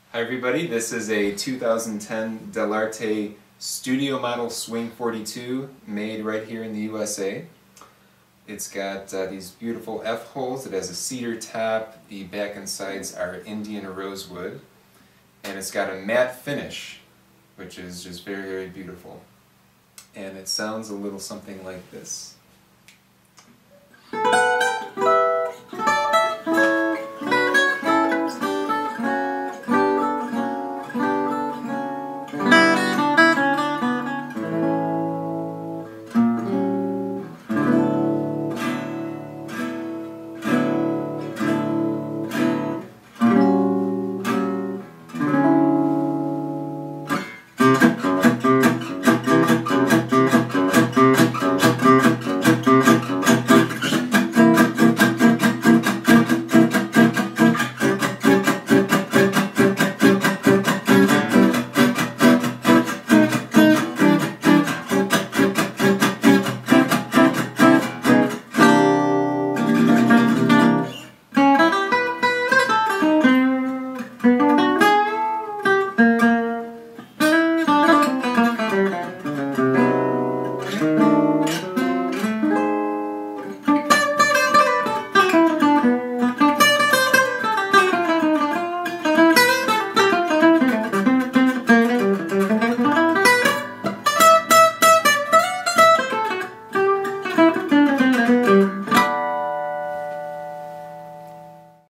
Hi everybody, this is a 2010 Dell Art'e studio model Swing 42 made right here in the USA. It's got these beautiful F-holes. It has a cedar top. The back and sides are Indian rosewood. And it's got a matte finish, which is just very, very beautiful. And it sounds a little something like this.